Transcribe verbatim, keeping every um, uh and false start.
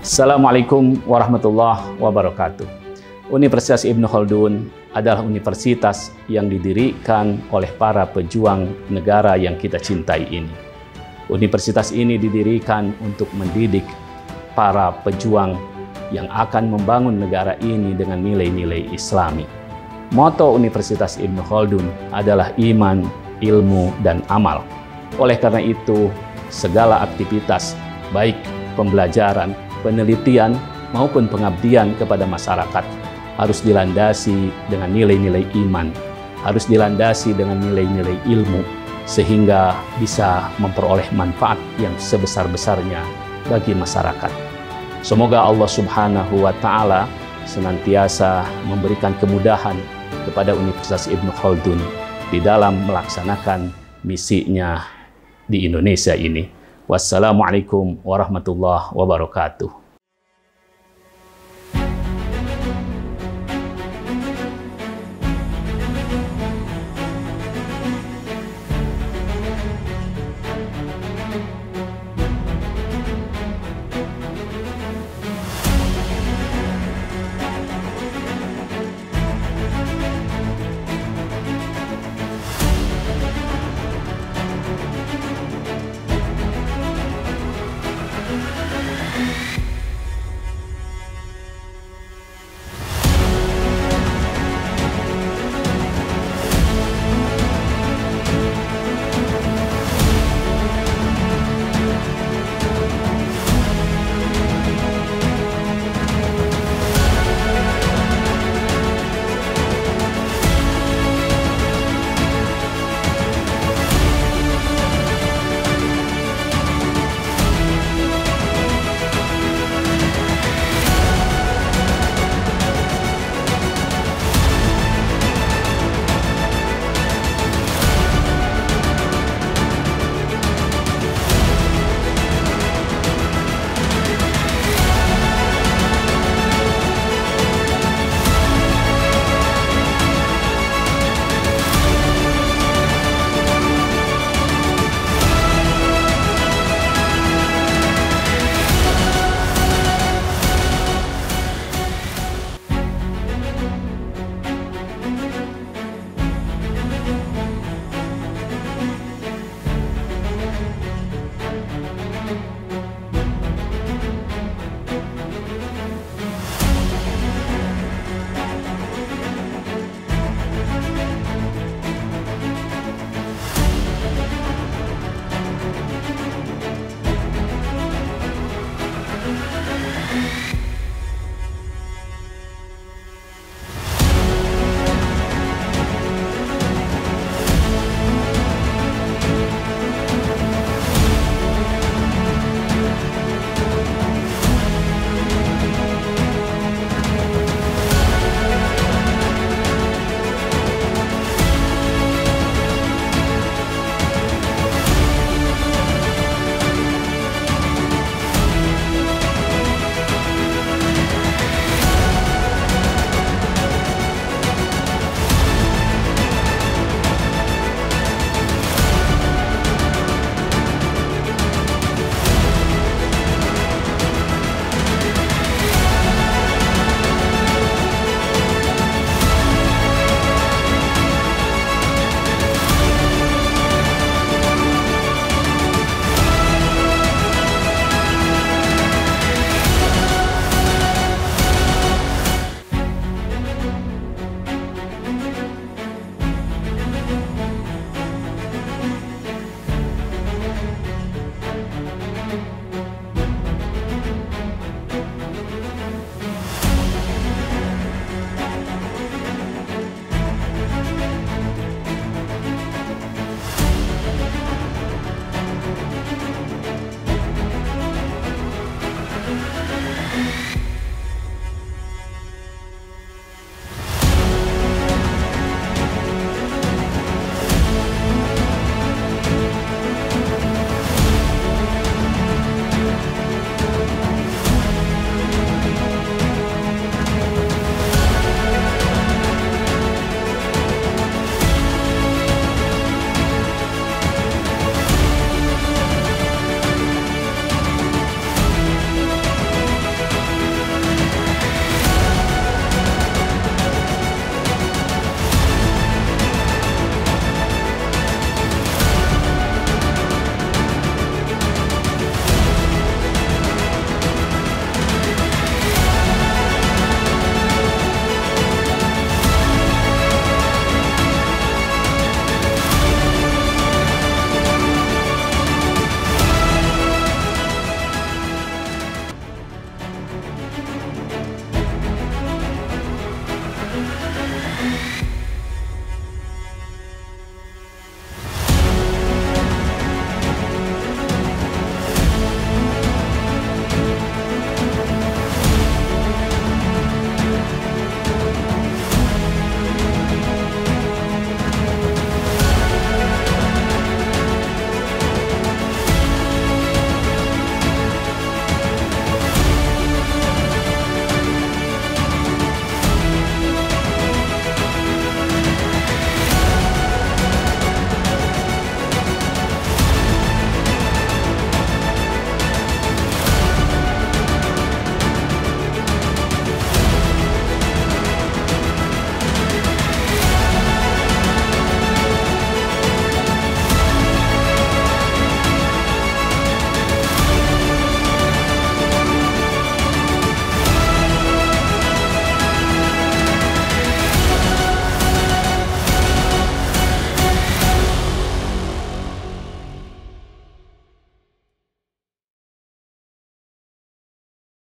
Assalamualaikum warahmatullahi wabarakatuh. Universitas Ibnu Khaldun adalah universitas yang didirikan oleh para pejuang negara yang kita cintai ini. Universitas ini didirikan untuk mendidik para pejuang yang akan membangun negara ini dengan nilai-nilai Islami. Moto Universitas Ibnu Khaldun adalah iman, ilmu, dan amal. Oleh karena itu, segala aktivitas, baik pembelajaran, penelitian, maupun pengabdian kepada masyarakat harus dilandasi dengan nilai-nilai iman, harus dilandasi dengan nilai-nilai ilmu, sehingga bisa memperoleh manfaat yang sebesar-besarnya bagi masyarakat. Semoga Allah Subhanahu wa Ta'ala senantiasa memberikan kemudahan kepada Universitas Ibnu Khaldun di dalam melaksanakan misinya di Indonesia ini. Wassalamualaikum warahmatullahi wabarakatuh.